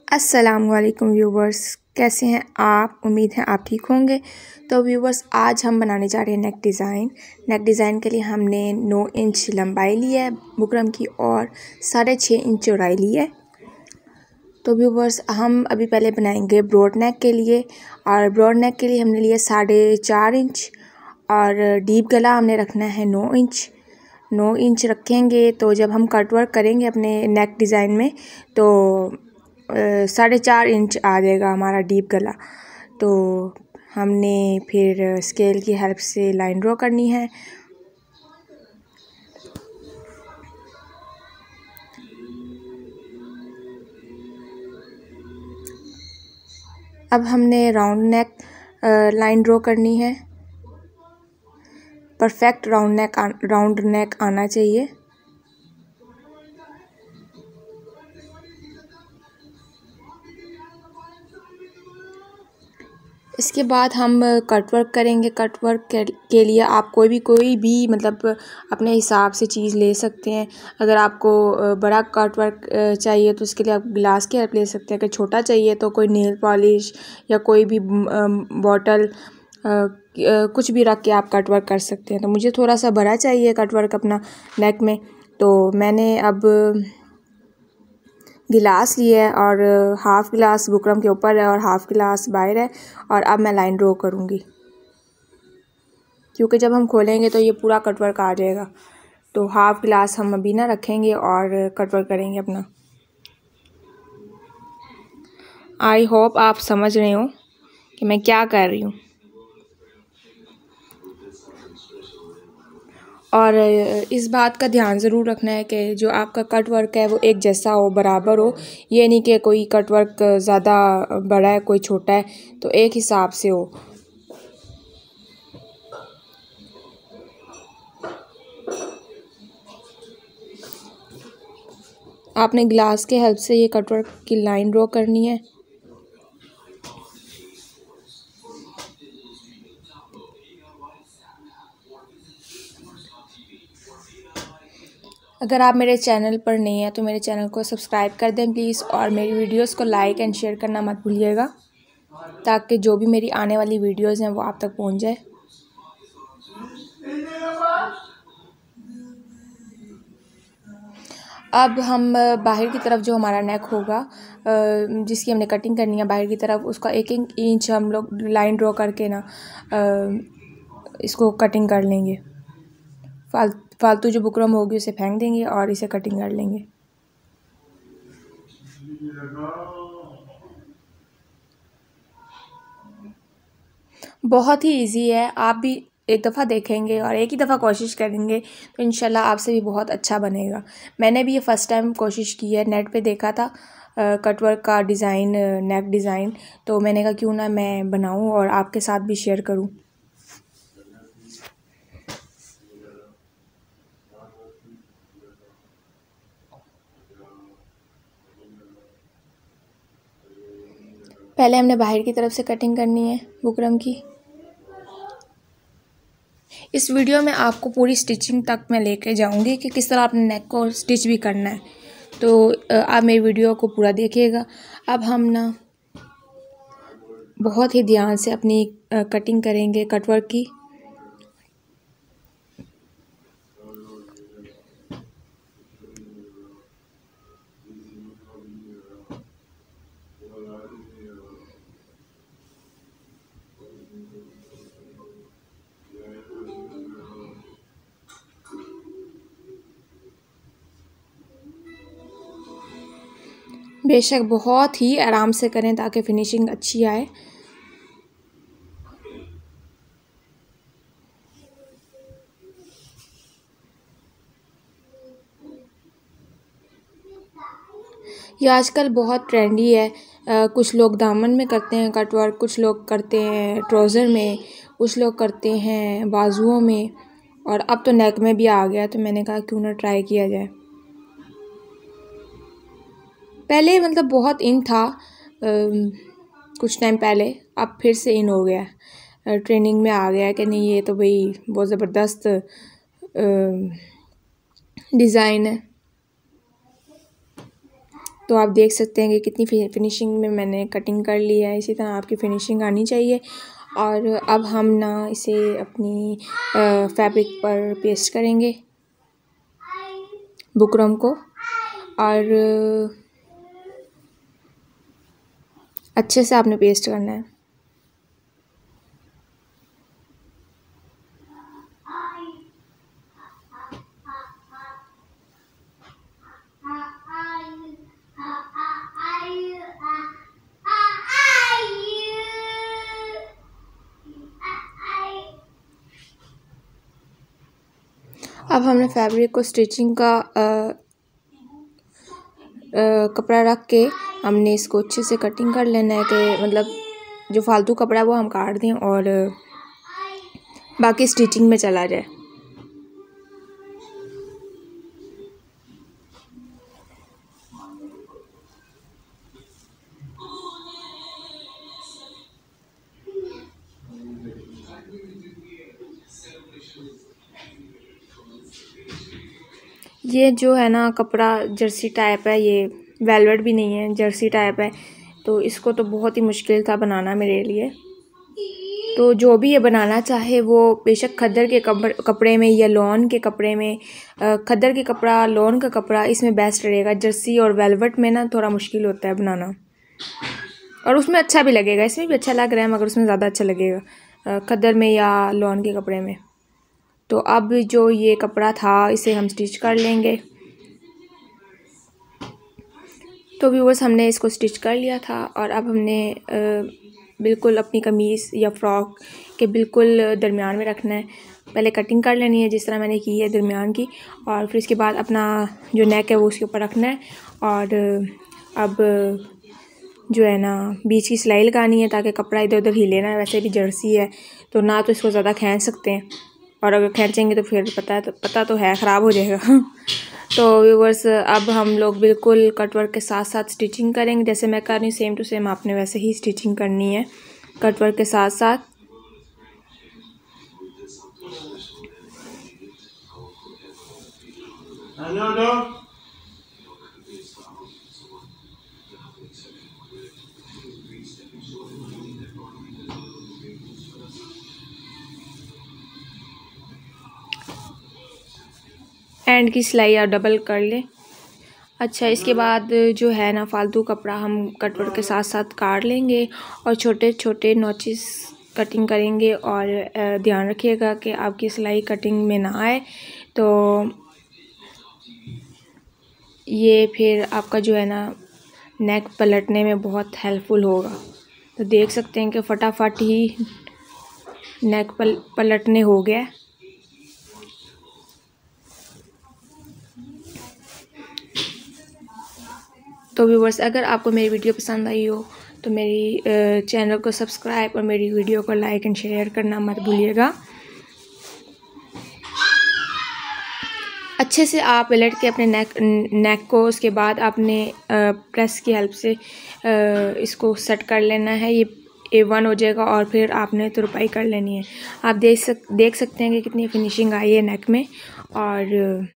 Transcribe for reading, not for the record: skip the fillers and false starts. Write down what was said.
अस्सलामुअलैकुम व्यूवर्स, कैसे हैं आप? उम्मीद है आप ठीक होंगे। तो व्यूवर्स, आज हम बनाने जा रहे हैं नेक डिज़ाइन के लिए हमने 9 इंच लंबाई ली है बुकरम की और 6.5 इंच चौड़ाई ली है। तो व्यूवर्स, हम अभी पहले बनाएंगे ब्रॉड नेक के लिए, और ब्रॉड नेक के लिए हमने लिया 4.5 इंच और डीप गला हमने रखना है 9 इंच रखेंगे। तो जब हम कट वर्क करेंगे अपने नेक डिज़ाइन में तो 4.5 इंच आ जाएगा हमारा डीप गला। तो हमने फिर स्केल की हेल्प से लाइन ड्रॉ करनी है। अब हमने राउंड नेक लाइन ड्रॉ करनी है। परफेक्ट राउंड नेक आना चाहिए। इसके बाद हम कट वर्क करेंगे। कट वर्क के लिए आप कोई भी मतलब अपने हिसाब से चीज़ ले सकते हैं। अगर आपको बड़ा कट वर्क चाहिए तो उसके लिए आप ग्लास की हेल्प ले सकते हैं। अगर छोटा चाहिए तो कोई नेल पॉलिश या कोई भी बॉटल कुछ भी रख के आप कट वर्क कर सकते हैं। तो मुझे थोड़ा सा बड़ा चाहिए कट वर्क अपना नेक में, तो मैंने अब गिलास लिया है और हाफ़ गिलास बुकरम के ऊपर है और हाफ़ गिलास बाहर है। और अब मैं लाइन ड्रॉ करूँगी, क्योंकि जब हम खोलेंगे तो ये पूरा कटवर्क आ जाएगा। तो हाफ़ गिलास हम अभी ना रखेंगे और कटवर्क करेंगे अपना। आई होप आप समझ रहे हो कि मैं क्या कर रही हूँ। और इस बात का ध्यान ज़रूर रखना है कि जो आपका कट वर्क है वो एक जैसा हो, बराबर हो। ये नहीं कि कोई कट वर्क ज़्यादा बड़ा है कोई छोटा है, तो एक हिसाब से हो। आपने ग्लास के हेल्प से ये कट वर्क की लाइन ड्रॉ करनी है। अगर आप मेरे चैनल पर नहीं हैं तो मेरे चैनल को सब्सक्राइब कर दें प्लीज़, और मेरी वीडियोस को लाइक एंड शेयर करना मत भूलिएगा, ताकि जो भी मेरी आने वाली वीडियोस हैं वो आप तक पहुंच जाए। अब हम बाहर की तरफ जो हमारा नेक होगा, जिसकी हमने कटिंग करनी है बाहर की तरफ, उसका 1 इंच हम लोग लाइन ड्रॉ करके ना इसको कटिंग कर लेंगे। फालतू जो बुकरम होगी उसे फेंक देंगे और इसे कटिंग कर लेंगे। बहुत ही इजी है, आप भी एक दफ़ा देखेंगे और एक ही दफ़ा कोशिश करेंगे तो इंशाल्लाह आपसे भी बहुत अच्छा बनेगा। मैंने भी ये फ़र्स्ट टाइम कोशिश की है, नेट पे देखा था कटवर्क का डिज़ाइन, नेक डिज़ाइन, तो मैंने कहा क्यों ना मैं बनाऊं और आपके साथ भी शेयर करूं। पहले हमने बाहर की तरफ से कटिंग करनी है बुकरम की। इस वीडियो में आपको पूरी स्टिचिंग तक मैं लेके जाऊंगी कि किस तरह आपने नेक को स्टिच भी करना है, तो आप मेरी वीडियो को पूरा देखिएगा। अब हम ना बहुत ही ध्यान से अपनी कटिंग करेंगे कटवर्क की। बेशक बहुत ही आराम से करें ताकि फिनिशिंग अच्छी आए। ये आजकल बहुत ट्रेंडी है। कुछ लोग दामन में करते हैं कटवर्क, कुछ लोग करते हैं ट्राउज़र में, कुछ लोग करते हैं बाजुओं में, और अब तो नेक में भी आ गया, तो मैंने कहा क्यों ना ट्राई किया जाए। पहले मतलब बहुत इन था कुछ टाइम पहले, अब फिर से इन हो गया, ट्रेनिंग में आ गया कि नहीं ये तो भाई बहुत ज़बरदस्त डिज़ाइन है। तो आप देख सकते हैं कि कितनी फिनिशिंग में मैंने कटिंग कर ली है। इसी तरह आपकी फिनिशिंग आनी चाहिए। और अब हम ना इसे अपनी फैब्रिक पर पेस्ट करेंगे बुकरम को, और अच्छे से आपने पेस्ट करना है। अब हमने फैब्रिक को स्टिचिंग का कपड़ा रख के हमने इसको अच्छे से कटिंग कर लेना है कि मतलब जो फालतू कपड़ा है वो हम काट दें और बाकी स्टिचिंग में चला जाए। ये जो है ना कपड़ा जर्सी टाइप है, ये वेलवेट भी नहीं है, जर्सी टाइप है, तो इसको तो बहुत ही मुश्किल था बनाना मेरे लिए। तो जो भी ये बनाना चाहे वो बेशक खद्दर के कपड़े में या लॉन के कपड़े में, खद्दर के कपड़ा, लॉन का कपड़ा, इसमें बेस्ट रहेगा। जर्सी और वेलवेट में ना थोड़ा मुश्किल होता है बनाना, और उसमें अच्छा भी लगेगा। इसमें भी अच्छा लग रहा है मगर उसमें ज़्यादा अच्छा लगेगा खद्दर में या लॉन के कपड़े में। तो अब जो ये कपड़ा था इसे हम स्टिच कर लेंगे। तो व्यूअर्स हमने इसको स्टिच कर लिया था, और अब हमने बिल्कुल अपनी कमीज़ या फ्रॉक के बिल्कुल दरमियान में रखना है। पहले कटिंग कर लेनी है जिस तरह मैंने की है दरमियान की, और फिर इसके बाद अपना जो नेक है वो उसके ऊपर रखना है। और अब जो है ना बीच की सिलाई लगानी है ताकि कपड़ा इधर उधर हिले ना। वैसे भी जर्सी है तो ना तो इसको ज़्यादा खींच सकते हैं, और अगर खींचेंगे तो फिर पता तो है ख़राब हो जाएगा। तो व्यूअर्स अब हम लोग बिल्कुल कटवर्क के साथ साथ स्टिचिंग करेंगे। जैसे मैं कर रही हूँ सेम टू सेम आपने वैसे ही स्टिचिंग करनी है कटवर्क के साथ साथ। एंड की सिलाई आप डबल कर लें। अच्छा, इसके बाद जो है ना फालतू कपड़ा हम कटवर्क के साथ साथ काट लेंगे और छोटे छोटे नॉचेस कटिंग करेंगे। और ध्यान रखिएगा कि आपकी सिलाई कटिंग में ना आए, तो ये फिर आपका जो है ना नेक पलटने में बहुत हेल्पफुल होगा। तो देख सकते हैं कि फटाफट ही नेक पलटने हो गया। तो व्यूअर्स अगर आपको मेरी वीडियो पसंद आई हो तो मेरी चैनल को सब्सक्राइब और मेरी वीडियो को लाइक एंड शेयर करना मत भूलिएगा। अच्छे से आप पलट के अपने नेक को, उसके बाद आपने प्रेस की हेल्प से इसको सेट कर लेना है। ये A1 हो जाएगा और फिर आपने तुरपाई कर लेनी है। आप देख सकते हैं कि कितनी फिनिशिंग आई है नेक में। और